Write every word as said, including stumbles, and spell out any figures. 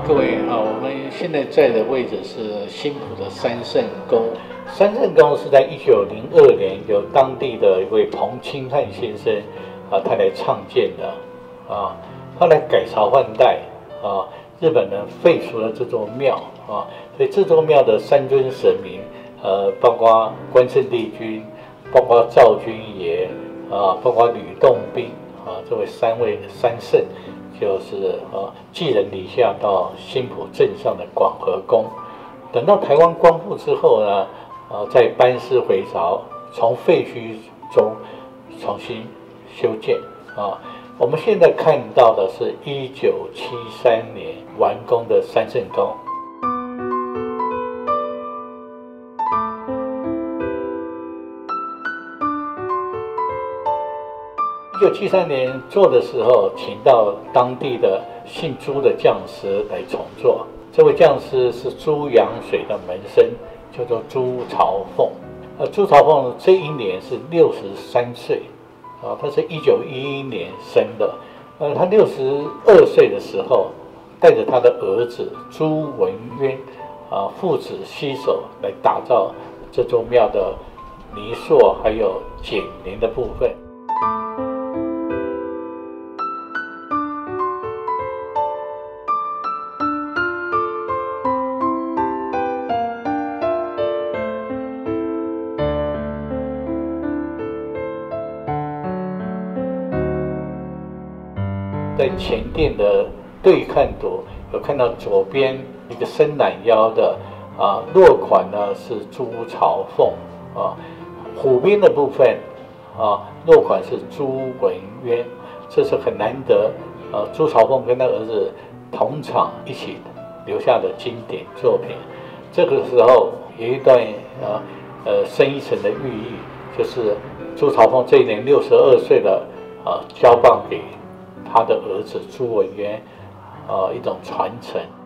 各位啊，我们现在在的位置是新埔的三圣宫。三圣宫是在一九零二年由当地的一位彭清汉先生啊，他来创建的啊。后来改朝换代啊，日本人废除了这座庙啊，所以这座庙的三尊神明，呃，包括关圣帝君，包括赵君爷啊，包括吕洞宾啊，这位三位三圣。就是呃寄人篱下到新埔镇上的广和宫，等到台湾光复之后呢，呃再班师回朝，从废墟中重新修建啊。我们现在看到的是一九七三年完工的三圣宫。一九七三年做的时候，请到当地的姓朱的匠师来重做。这位匠师是朱阳水的门生，叫做朱朝凤。呃，朱朝凤这一年是六十三岁，啊，他是一九一一年生的。呃，他六十二岁的时候，带着他的儿子朱文渊，啊，父子携手来打造这座庙的泥塑还有剪黏的部分。在前殿的对看图有看到左边一个伸懒腰的啊，落款呢是朱朝凤啊，虎边的部分啊，落款是朱文渊，这是很难得啊，朱朝凤跟他儿子同场一起留下的经典作品。这个时候有一段啊呃深一层的寓意，就是朱朝凤这一年六十二岁了啊，交棒给他的儿子朱文渊，呃，一种传承。